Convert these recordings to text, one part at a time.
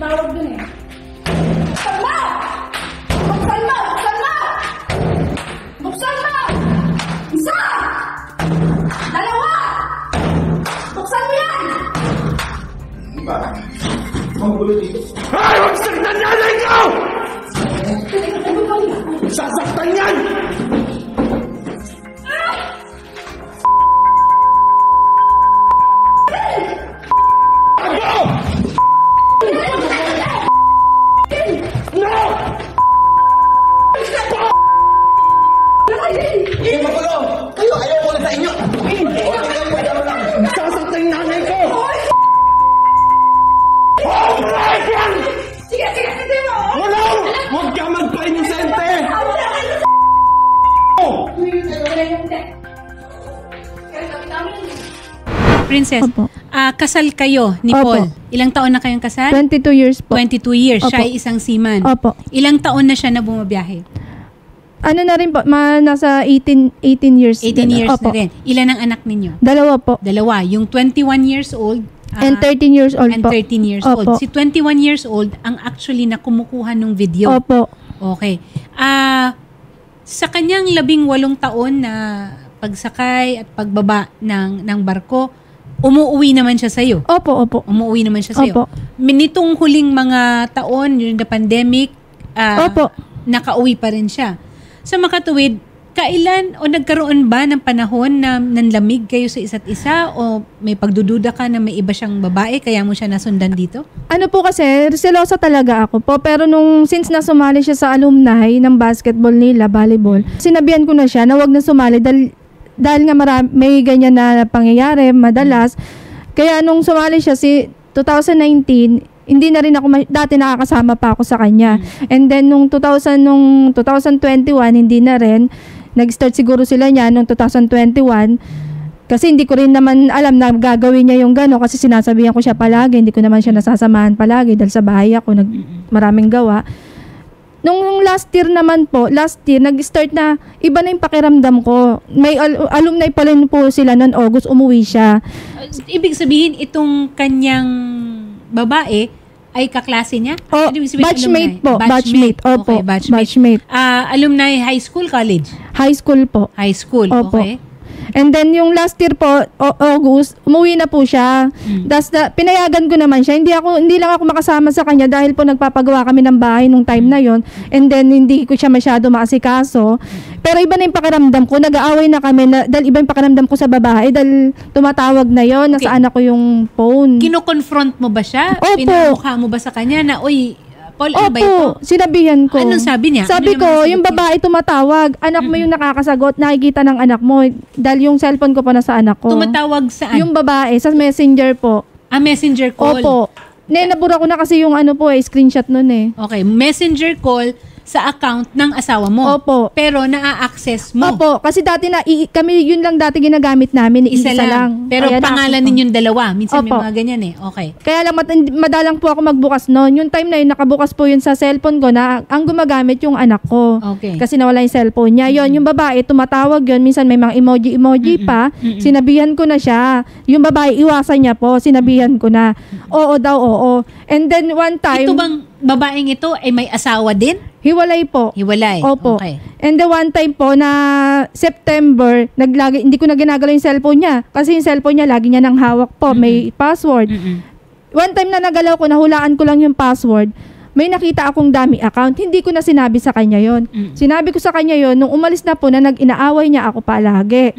tumawag dun eh. Buksan mo! Buksan mo! Buksan mo! Buksan mo! Isa! Dalawa! Buksan mo yan! Ba? Magulo dito. Ay! Huwag saktan nanay ko! Sasaktan yan! Eh, magulo! Kayo, ayaw ko na sa inyo! Sasaktan yung nanay ko! Oh, Christ yan! Sige, sige, sige mo! Wala! Huwag ka magpa-inosente! Princess, Opo. kasal kayo ni Opo. Paul. Ilang taon na kayong kasal? 22 years po. 22 years. Opo. Siya ay isang seaman. Opo. Ilang taon na siya na bumabiyahe? Ano na rin po, nasa 18 years. 18 din. years Opo. na rin. Ilan ang anak ninyo? Dalawa po. Dalawa. Yung 21 years old And 13 years old and po. 13 years Opo. old. Si 21 years old ang actually na kumukuha ng video. Opo. Okay. Sa kanyang 18 taon na pagsakay at pagbaba ng barko, umuwi naman siya sa'yo. Opo, opo. Umuwi naman siya sa'yo. Opo. Nitong huling mga taon, during the pandemic, Opo. nakauwi pa rin siya. Sa makatuwid, kailan o nagkaroon ba ng panahon na nanlamig kayo sa isa't isa o may pagdududa ka na may iba siyang babae kaya mo siya nasundan dito? Ano po kasi, selosa talaga ako po. Pero since nasumali siya sa alumni ng basketball nila, volleyball, sinabihan ko na siya na wag na sumali dahil nga may ganyan na pangyayari madalas. Kaya nung sumali siya 2019, hindi na rin ako dati nakakasama pa ako sa kanya. And then nung 2021 hindi na rin. Nag-start siguro sila niya nung 2021. Kasi hindi ko rin naman alam na gagawin niya yung gano'n kasi sinasabihan ko siya palagi, hindi ko naman siya nasasamahan palagi dahil sa bahay ako maraming gawa. Nung last year naman po, nag-start na iba na yung pakiramdam ko. May alumni pa rin po sila noon August, umuwi siya. Ibig sabihin, itong kanyang babae ay kaklase niya? Oh, Ibig sabihin, batchmate alumni? po. Batchmate. Opo. Okay, batchmate. Alumni high school, college? High school po. High school, Opo. okay. And then yung last year po, August, umuwi na po siya. Das pinayagan ko naman siya. Hindi lang ako makasama sa kanya dahil po nagpapagawa kami ng bahay nung time na yon. And then hindi ko siya masyado maasikaso. Pero iba na yung pakiramdam ko. Nag-aaway na kami dahil iba yung pakiramdam ko sa babae dahil tumatawag na yon. Okay. Nasa anak ko yung phone. Kino-confront mo ba siya? Opo. Pinamukha mo ba sa kanya na, uy, Paul, ano ba ito? Opo, sinabihan ko. Anong sabi niya? Sabi Ano naman ko, ang yung sagot niya? babae tumatawag. Anak mo yung nakakasagot, nakikita ng anak mo. Dahil yung cellphone ko pa nasa anak ko. Tumatawag saan? Yung babae, sa messenger po. messenger call. Opo. Nabura ko na kasi yung screenshot nun eh. Okay, messenger call sa account ng asawa mo. Opo. Pero naa-access mo. Opo, kasi dati kami yun lang dati ginagamit namin, Isa lang. Pero Kaya pangalan na- ninyong dalawa. Minsan Opo. may mga ganyan eh. Okay. Kaya lang madalang po ako magbukas noon. Yung time na yun, nakabukas po yun sa cellphone ko na ang gumagamit yung anak ko. Okay. Kasi nawala yung cellphone niya. Yun, yung babae, tumatawag yun. Minsan may mga emoji pa. Sinabihan ko na siya. Yung babae, iwasan niya po. Sinabihan ko na. Oo daw, oo. And then one time, Ito bang babaeng ito ay may asawa din? hiwalay po. Hiwalay. Opo. Okay. And the one time po na September, hindi ko na ginagalaw yung cellphone niya. Kasi yung cellphone niya, lagi niya nang hawak po. May password. One time na nagalaw ko, nahulaan ko lang yung password. May nakita akong dummy account. Hindi ko na sinabi sa kanya yon. Sinabi ko sa kanya yon nung umalis na po na nag-inaaway niya ako palagi.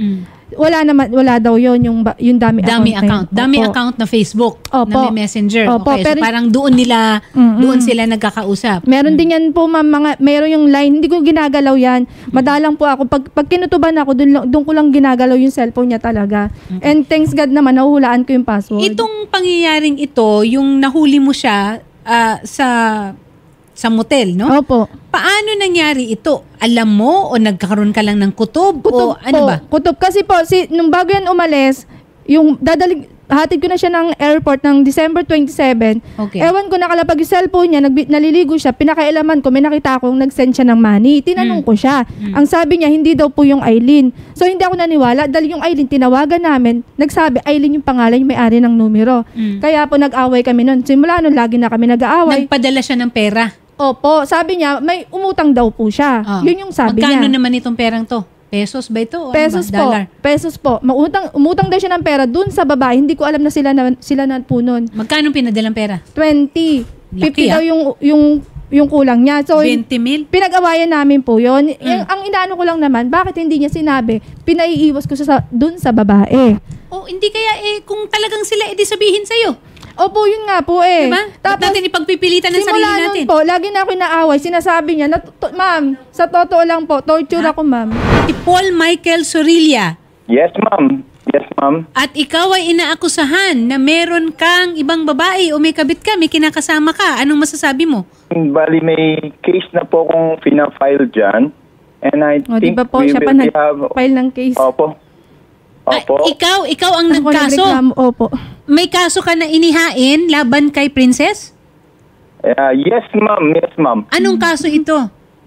Wala daw yon yung dummy account. Dummy account. Na yun. Dummy Opo. account na Facebook. Opo. Na may messenger. Opo, Okay. So pero- parang doon sila nagkakausap. Meron din yan po, meron yung line, hindi ko ginagalaw yan. Madalang po ako, pag kinutuban ako, doon ko lang ginagalaw yung cellphone niya talaga. And thanks God naman, nahuhulaan ko yung password. Itong pangyayaring ito, yung nahuli mo siya sa motel, no? Opo. Paano nangyari ito? Alam mo o nagkakaroon ka lang ng kutob? Kutob o ano po. ba? Kutob. Kasi po, nung bago yan umalis, yung hatid ko na siya ng airport ng December 27. Okay. Ewan ko, nakalapag yung cellphone niya, naliligo siya, pinakailaman ko, may nakita akong nag-send siya ng money. Tinanong ko siya. Ang sabi niya, hindi daw po yung Eileen. So, hindi ako naniwala. Dahil yung Eileen, tinawagan namin, nagsabi, Eileen yung pangalan, yung may-ari ng numero. Kaya po, nag-away kami nun. Simula nun, lagi na kami nag-aaway. Nagpadala siya ng pera. Opo, sabi niya, may umutang daw po siya. Yun yung sabi Magkano niya. naman itong perang to? Pesos ba ito? O Pesos ano ba? po. Dollar? Pesos po. Umutang daw siya ng pera dun sa babae. Hindi ko alam na sila na po nun. Magkano pinadalang pera? 20. Laki, 50 daw yung kulang niya. So, 20 mil? pinag-awayan namin po yun. Ang inaano ko lang naman, bakit hindi niya sinabi, pinaiiwas ko siya dun sa babae. O hindi kaya kung talagang sila, edi sabihin sa'yo. Opo, yun nga po eh. Diba? Ba't natin ipagpipilitan ng sarili simula natin? nun po, lagi na ako inaaway. Sinasabi niya, ma'am, sa totoo lang po, torture ako, ma'am. Si Paul Michael Sorilla. Yes, ma'am. Yes, ma'am. At ikaw ay inaakusahan na meron kang ibang babae o may kabit ka, may kinakasama ka. Anong masasabi mo? Bali, may case na po kung fina-file dyan. And I O, think di ba po, we siya pa will have... nag-file ng case. Opo. Opo. Ikaw ang Ako nagkaso. nagreklamo, opo. May kaso ka na inihain laban kay Princess? Yes, ma'am. Yes, ma'am. Anong kaso ito?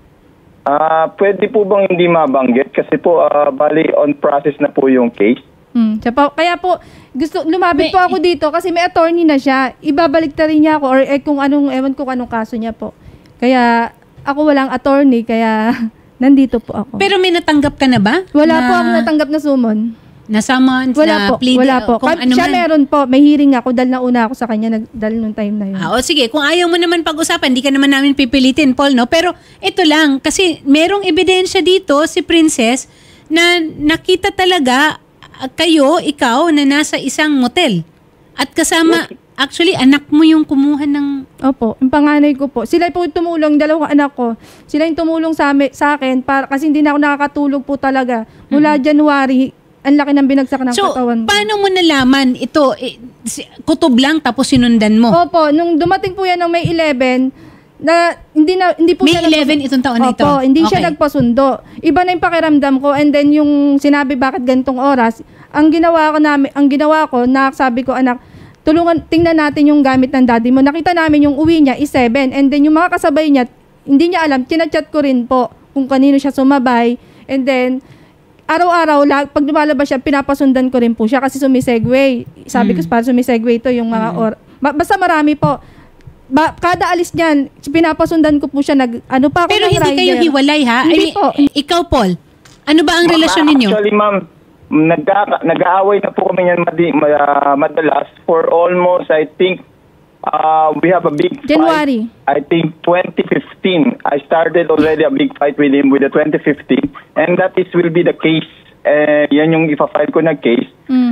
Pwede po bang hindi mabanggit? Kasi po, bali, on process na po yung case. Kaya po, lumapit po ako dito kasi may attorney na siya. Ibabalik ta rin niya ako or kung ewan ko anong kaso niya po. Kaya ako walang attorney, kaya nandito po ako. Pero may natanggap ka na ba? Wala po ako natanggap na summon. Na summons, Wala na po, plea, wala po. kung ano Siya man. meron po, may hearing ako dahil nauna ako sa kanya dahil nung time na yun. O sige, kung ayaw mo naman pag-usapan, hindi ka naman namin pipilitin, Paul, no? Pero ito lang, kasi merong ebidensya dito, si Princess, na nakita talaga ikaw, na nasa isang motel. At kasama, actually, anak mo yung kumuha ng... Opo, yung panganay ko po. Sila po tumulong, dalawang anak ko. Sila yung tumulong sa akin kasi hindi na ako nakakatulog po talaga. Mula January, ang laki ng binagsak ng katawan ko. Paano mo nalaman ito? Kutob lang tapos sinundan mo? Opo, nung dumating po yan ng May 11, hindi po May siya 11 itong taon na ito? Opo, hindi siya Okay. nagpasundo. Iba na yung pakiramdam ko and then yung sinabi bakit gantong oras, ang ginawa ko, sabi ko, anak, tingnan natin yung gamit ng daddy mo. Nakita namin yung uwi niya is 7 and then yung mga kasabay niya, hindi niya alam, chinachat ko rin po kung kanino siya sumabay and then araw-araw, pag lumalabas siya, pinapasundan ko rin po siya kasi sumisegway. Sabi ko, para sumisegway ito yung mga basta marami po. Kada alis niyan, pinapasundan ko po siya, pa ako Pero ng hindi kayo rider. hiwalay, ha? Hindi po. Ikaw, Paul, ano ba ang relasyon ninyo? Actually, ma'am, nag-aaway na po kami yan madalas for almost, I think, we have a big January. fight. I think 2015. I started already a big fight with him with the 2015. And that will be the case. Yan yung ipa-file ko na case.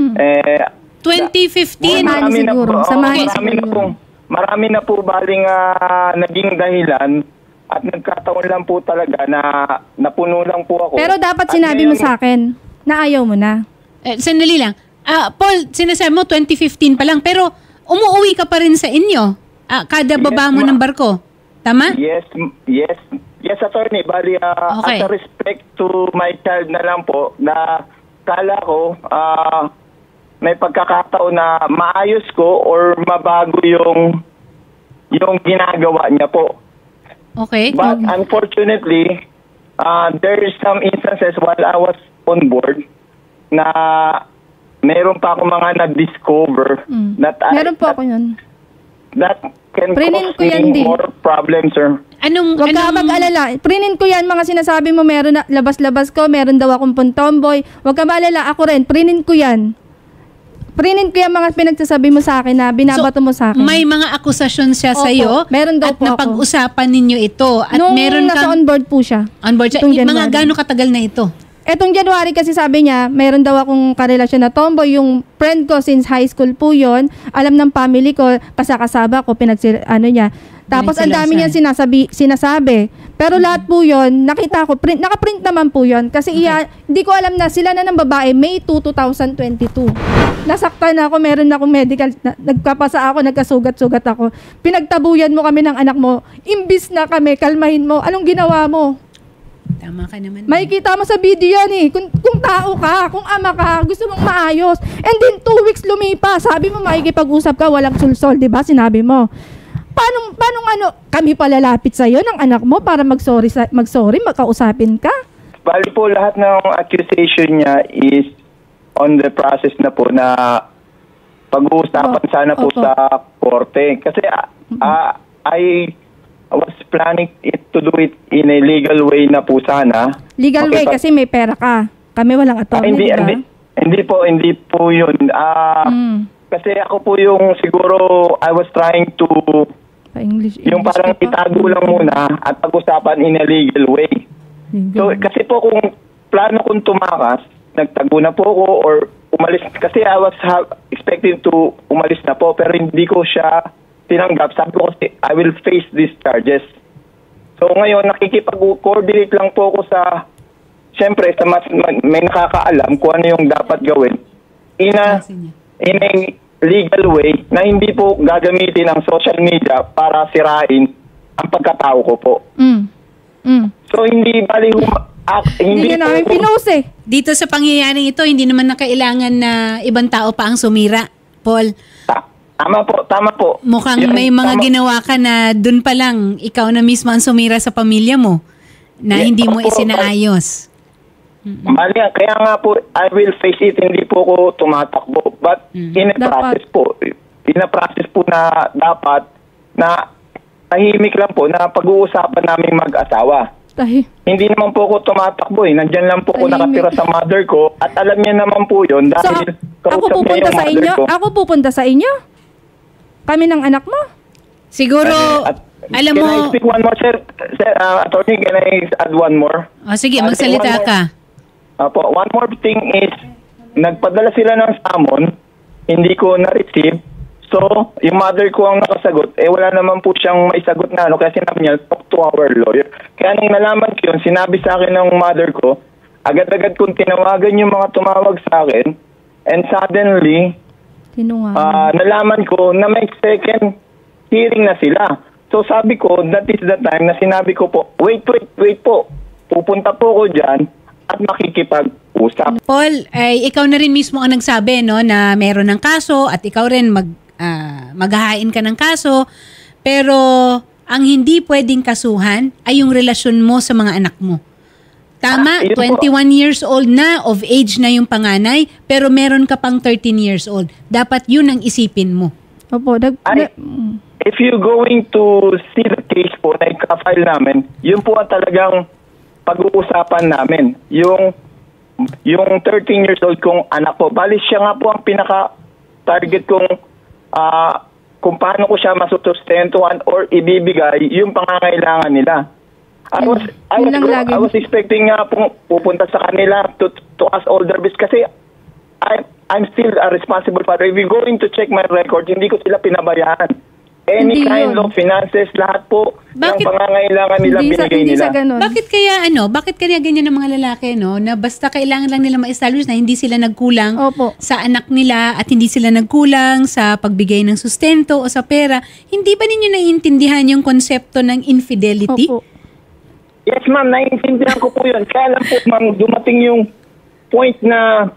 2015? Marami siguro. Marami na po baling naging dahilan at nagkataon lang po talaga na napuno lang po ako. Pero dapat At sinabi mo ngayon, sa akin na ayaw mo na. Sandali lang. Paul, sinasabi mo 2015 pa lang, pero umuwi ka pa rin sa inyo. Kada baba mo ng barko. Tama? Yes, attorney. Bali, Okay. as a respect to my child na lang po, na kala ko, may pagkakataon na maayos ko or mabago yung ginagawa niya po. Okay. But unfortunately, there is some instances while I was on board na meron pa ako mga na-discover Meron po ako yun. that can Prinin cause ko yan, me di. more problems, sir. Huwag ka mag-alala. Prinin ko yan, mga sinasabi mo, meron na, labas-labas ko, meron daw akong puntomboy. Huwag ka mag-alala, ako rin, prinin ko yan. Prinin ko yan mga pinagsasabi mo sa akin na binabato mo sa akin. May mga akusasyon siya Opo, sa iyo meron daw at po ako. napag-usapan ninyo ito. At Nung meron nasa kang on-board po siya. on-board siya. Itong Mga January. gano'ng katagal na ito? Etong January kasi sabi niya, meron daw akong karelasyon na tomboy. Yung friend ko since high school po yon, alam ng family ko, kasakasaba ko, niya. Tapos ang dami niya sinasabi. Pero lahat po yon, nakita ko, nakaprint naman po yon. Kasi hindi ko alam na sila na ng babae, May 2, 2022. Nasaktan na ako, meron na akong medical, nagkapasa ako, nagkasugat-sugat ako. Pinagtabuyan mo kami ng anak mo, imbis na kami, kalmahin mo, anong ginawa mo? Tama ka naman. Makikita mo sa video yan eh. Kung tao ka, kung ama ka, gusto mong maayos. And then 2 weeks lumipas. Sabi mo makikipag-usap ka, walang sulsol, di ba? Sinabi mo. Paano kami palalapit sa'yo ng anak mo para mag-sorry, magkausapin ka? Bali po, lahat ng accusation niya is on the process na po na pag-uusapan sana po Opo. sa korte. Kasi I was planning to do it in a legal way na po sana. Legal way kasi may pera ka. Kami walang attorney, hindi, di ba? hindi po yun. Kasi ako po yung siguro I was trying to Pa-English. yung parang ka pa. itago lang muna at pag-usapan in a legal way. So, kasi po kung plano kong tumakas, nagtago na po ako or umalis. Kasi I was expecting to umalis na po pero hindi ko siya tinanggap. Sabi ko kasi I will face these charges. So ngayon, nakikipag-coordinate lang po ako sa, syempre, sa may nakakaalam kung ano yung dapat gawin in a legal way na hindi po gagamitin ang social media para sirain ang pagkatao ko po. So hindi bali Hindi ka namin pinost eh. Dito sa pangyayaring ito, hindi naman na kailangan na ibang tao pa ang sumira, Paul. Tama po. Mukhang Yan, may mga tama. ginawa ka na dun pa lang, ikaw na mismo ang sumira sa pamilya mo na Yes, hindi mo opo, isinaayos. Bali, kaya nga po, I will face it, hindi po ko tumatakbo. But in a process po na dapat na tahimik lang po na pag-uusapan namin mag-asawa. Hindi naman po ako tumatakbo eh. Nandyan lang po ako nakatira sa mother ko at alam niya naman po yun So, dahil ako kausap niya pupunta yung sa mother inyo? ko. Ako pupunta sa inyo? Kami ng anak mo? Siguro, alam Can mo, I speak one more, sir? Attorney, can I add one more? sige, magsalita ka. One more thing is, nagpadala sila ng summon, hindi ko na-receive. So, yung mother ko ang nakasagot, wala naman po siyang maisagot na kaya sinabi niya, talk to our lawyer. Kaya nung nalaman ko yun, sinabi sa akin ng mother ko, agad-agad kong tinawagan yung mga tumawag sa akin, and suddenly, nalaman ko na may second hearing na sila. So, sabi ko, that is the time na sinabi ko po, wait po, pupunta po ko dyan at makikipag-usap. Paul, ikaw na rin mismo ang nagsabi na meron ng kaso at ikaw rin maghahain ka ng kaso, pero ang hindi pwedeng kasuhan ay yung relasyon mo sa mga anak mo. Tama, 21 years old na, of age na yung panganay, pero meron ka pang 13 years old. Dapat yun ang isipin mo. Opo. If you going to see the case po na ika-file namin, yun po ang talagang pag-uusapan namin. Yung 13 years old kong anak po, bali siya nga po ang pinaka-target kong kung paano ko siya masusustentuhan or ibibigay yung pangangailangan nila. I was expecting nga pupunta sa kanila to ask all their best kasi I'm still a responsible father. If you're going to check my record, hindi ko sila pinabayaan. Any kind of finances, lahat po ng pangangailangan nila binigay nila. Bakit kaya ganyan ng mga lalaki, na basta kailangan lang nila ma-establish na hindi sila nagkulang sa anak nila at hindi sila nagkulang sa pagbigay ng sustento o sa pera. Hindi ba ninyo naiintindihan yung konsepto ng infidelity? Opo. Yes, ma'am, naiintindihan ko po yun. Kaya lang po, ma'am, dumating yung point na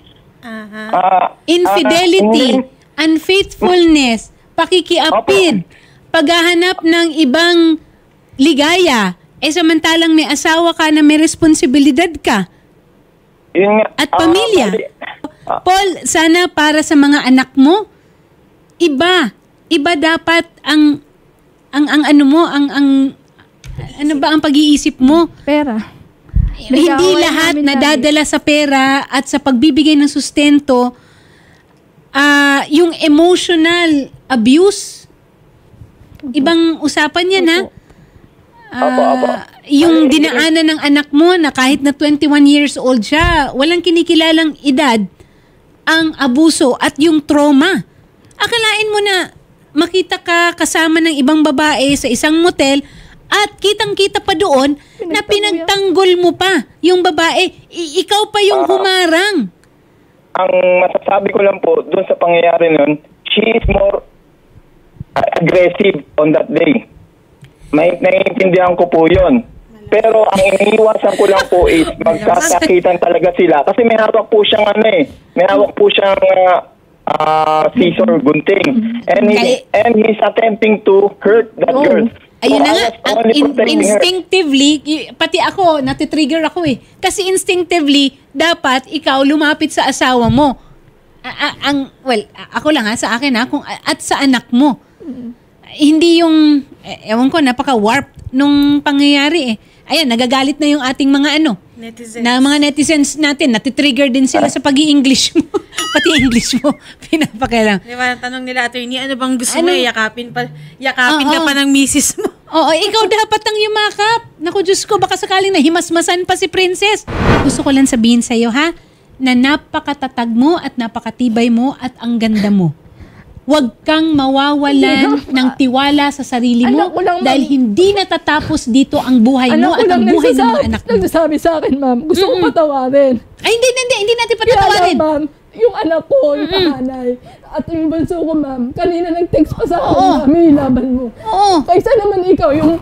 infidelity, unfaithfulness, pakikiapid, paghahanap ng ibang ligaya, samantalang may asawa ka na may responsibilidad ka at pamilya. Paul, sana para sa mga anak mo, iba dapat ang pag-iisip mo. Pera. Hindi lahat nadadala sa pera at sa pagbibigay ng sustento. Yung emotional abuse, ibang usapan yan, ha? Yung dinaanan ng anak mo na kahit na 21 years old siya, walang kinikilalang edad, ang abuso at yung trauma. Akalain mo na makita ka kasama ng ibang babae sa isang motel at kitang-kita pa doon na pinagtanggol mo pa yung babae. Ikaw pa yung humarang. Ang masasabi ko lang po doon sa pangyayari nun, she is more aggressive on that day. Naiintindihan ko po yun. Pero ang iniiwasan ko lang po is magkakakitan talaga sila. Kasi may hawak po siyang may hawak po siyang scissor, gunting. And he's attempting to hurt that girl. Ayun So, na I nga, was only protecting her. instinctively, pati ako, natitrigger ako eh. Kasi instinctively, dapat ikaw lumapit sa asawa mo. Ako lang sa akin at sa anak mo. Hindi yung, ewan ko, napaka-warped nung pangyayari eh. Ayan, nagagalit na yung ating mga mga netizens natin, natitrigger din sila sa pag-i-English mo. Pati English mo, pinapakailang. Di ba, tanong nila, attorney, ano bang gusto mo? Yakapin ka pa ng misis mo. Oo, ikaw dapat ang yumakap. Naku, Diyos ko, baka sakaling nahimasmasan pa si Princess. Gusto ko lang sabihin sa'yo, ha, na napakatatag mo at napakatibay mo at ang ganda mo. Huwag kang mawawalan ng tiwala sa sarili mo dahil hindi natatapos dito ang buhay mo at ang buhay ng mga anak mo. Nagsasabi sa akin, ma'am, gusto ko patawarin. Ay, hindi natin patatawarin. Kaya ma'am, yung anak ko, yung panganay, at yung bunso ko, ma'am, kanina nag-text pa sa akin, mami, laban mo. Oo. Kaysa naman ikaw, yung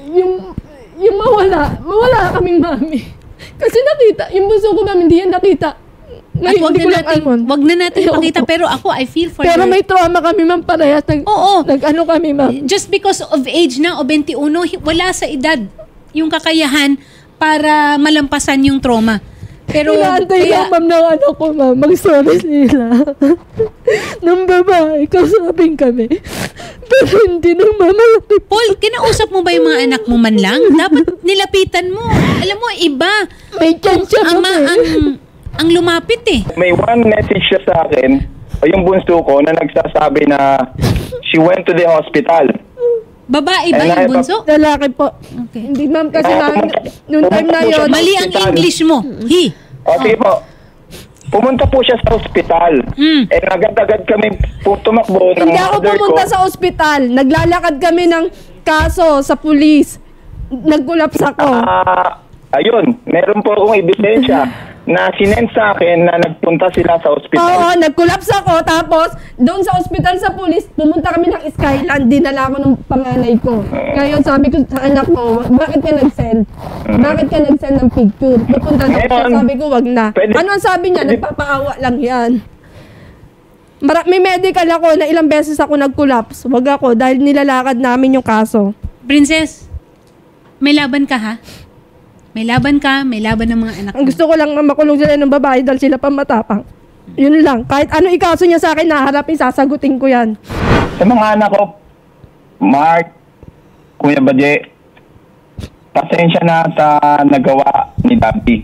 mawala kaming mami. Kasi nakita, yung bunso ko, ma'am, hindi yan nakita. At wag na natin pakita, pero ako, I feel for Pero her. may trauma kami, ma'am, parehas. Nag-ano kami, ma'am. Just because of age na o 21, wala sa edad yung kakayahan para malampasan yung trauma. Pero Inaantay lang, ma'am, ng ano ko, ma'am. Mag-sorry sila. Nung babae, kausapin kami. Pero hindi nung mamalapit. Paul, kinausap mo ba yung mga anak mo man lang? Dapat nilapitan mo. Alam mo, iba. May chance siya, ma'am. Ang lumapit eh. May one message siya sa akin, yung bunso ko, na nagsasabi na she went to the hospital. Babae ba yung bunso? Lalaki po. Okay. Hindi, ma'am, kasi ma'am, nung time na yun. Mali ang English mo. Sige po. Pumunta po siya sa hospital. Agad-agad kami tumakbo ng Hindi ako mother ko. pumunta sa ospital. Naglalakad kami ng kaso sa pulis. Nagkulaps ako. Ayun, meron po akong ebidensya na sinend sa akin na nagpunta sila sa ospital. Oo, nagkulaps ako. Tapos, doon sa ospital sa pulis, pumunta kami ng Skyland. Dinala ko ng panganay ko. Ngayon, sabi ko sa anak ko, bakit ka nag-send? Bakit ka nag-send ng picture? Pupunta na siya. Sabi ko, wag na. Ano ang sabi niya? Nagpapaawa lang yan. May medical ako na ilang beses ako nag-collapse. Wag ako dahil nilalakad namin yung kaso. Princess, may laban ka ha? May laban ka, may laban ng mga anak mo. Ang gusto ko lang na makulong sila ng babae dahil sila pa matapang. Yun lang. Kahit ano ikaso niya sa akin, naharapin, sasagutin ko yan. Sa mga anak ko, Mark, Kuya Badje, pasensya na sa nagawa ni Dabby.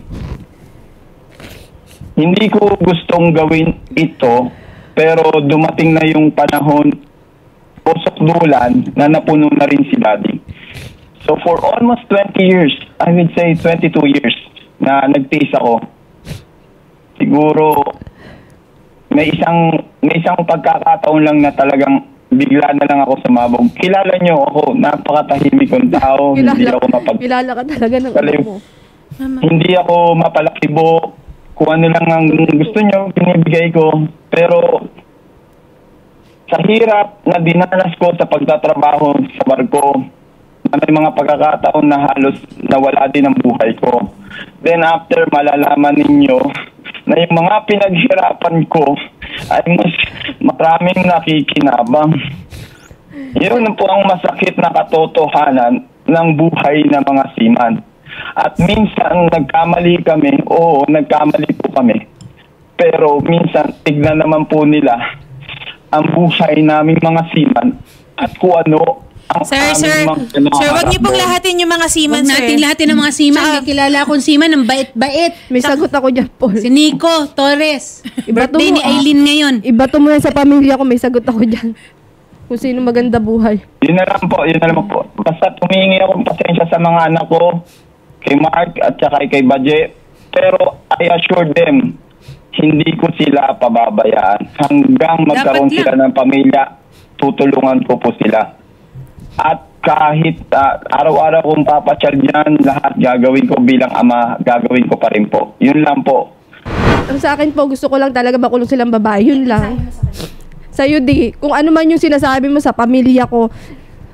Hindi ko gustong gawin ito, pero dumating na yung panahon, usok dulan, na napuno na rin si Daddy. So for almost 20 years, I would say 22 years, na nagtiis ako. Siguro, may isang pagkakataon lang na talagang bigla na lang ako sumabog. Kilala niyo ako, napakatahimik kong tao. Hindi ako Kilala ka talaga ng ano mo. Hindi ako mapalakibo. Kung ano lang ang gusto niyo, binibigay ko. Pero sa hirap na dinanas ko sa pagtatrabaho sa barko, may mga pagkakataon na halos nawala din ang buhay ko. Then after, malalaman ninyo na yung mga pinaghirapan ko ay mas maraming nakikinabang. Yun po ang masakit na katotohanan ng buhay ng mga seaman. At minsan nagkamali kami, nagkamali po kami. Pero minsan tignan naman po nila ang buhay naming mga seaman at kung ano Sir, wag niyo pong lahatin yung mga seaman, sir. Wag natin lahatin ng mga seaman. May kilala akong seaman ng bait-bait. May sagot ako dyan, Paul. Si Nico Torres. Birthday ni Aileen ngayon. Ibato mo yan sa pamilya ko, may sagot ako dyan. Kung sino maganda buhay. Yun na lang po. Basta tumingi akong pasensya sa mga anak ko, kay Mark at saka kay Badje. Pero I assure them, hindi ko sila pababayaan. Hanggang magkaroon sila ng pamilya, tutulungan ko po sila. At kahit araw-araw kong papasyal dyan, lahat gagawin ko bilang ama, gagawin ko pa rin po. Yun lang po. Ang sa akin po, gusto ko lang talaga makulong silang babae. Yun lang. Sa'yo di, kung ano man yung sinasabi mo sa pamilya ko,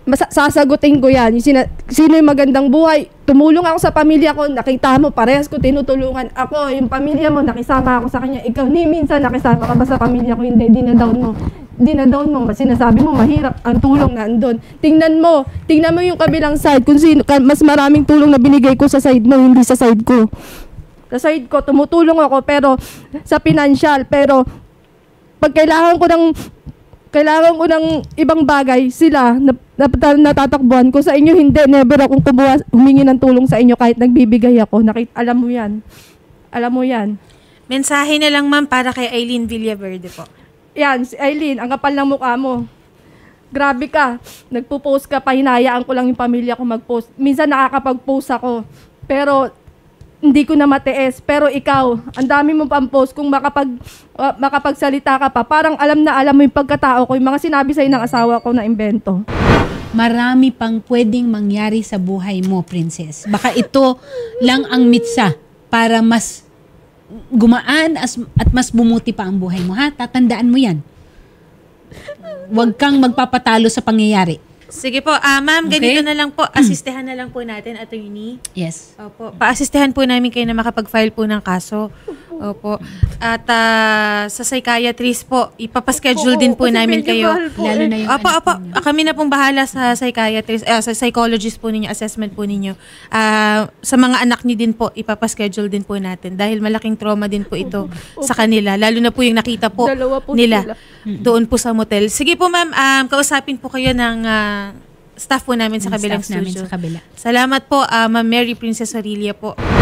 sasagutin ko yan. Sino yung magandang buhay? Tumulong ako sa pamilya ko, nakita mo, parehas ko tinutulungan. Ako, yung pamilya mo, nakisama ako sa kanya. Ikaw, ni minsan nakisama ka ba sa pamilya ko? Hindi, dinadown mo. Sinasabi mo, mahirap ang tulong na andun. Tingnan mo yung kabilang side, kung sino, mas maraming tulong na binigay ko sa side mo, hindi sa side ko. Sa side ko, tumutulong ako, pero sa financial, pero pag kailangan ko ng ibang bagay, sila natatakbuhan ko. Sa inyo hindi, never akong humingi ng tulong sa inyo kahit nagbibigay ako. Alam mo yan. Mensahe na lang ma'am para kay Aileen Villaverde po. Yan, si Aileen, ang kapal ng mukha mo. Grabe ka. Nagpo-post ka pa, hinayaan ko lang yung pamilya ko mag-post. Minsan nakakapag-post ako. Pero hindi ko na matiis. Pero ikaw, ang dami mo pang post. Kung makapagsalita ka pa, parang alam mo yung pagkatao ko, yung mga sinabi sa'yo ng asawa ko na imbento. Marami pang pwedeng mangyari sa buhay mo, Princess. Baka ito lang ang mitsa para mas gumaan at mas bumuti pa ang buhay mo, ha? Tatandaan mo yan. Huwag kang magpapatalo sa pangyayari. Sige po, ma'am, ganito na lang po. Asistehan na lang po natin, attorney. Yes. Opo. Paasistehan po namin kayo na makapag-file po ng kaso. Opo. At sa psychiatrist po, ipapaschedule din po namin kayo. Lalo na yung Opo. Kami na pong bahala sa psychiatrist, sa psychologist po ninyo, assessment po ninyo. Sa mga anak niyo din po, ipapaschedule din po natin. Dahil malaking trauma din po ito sa kanila. Lalo na po yung nakita po nila doon po sa motel. Sige po ma'am, kausapin po kayo ng staff po namin sa kabilang studio. Sa kabila. Salamat po, Ma'am Mary Princess Aurelia po.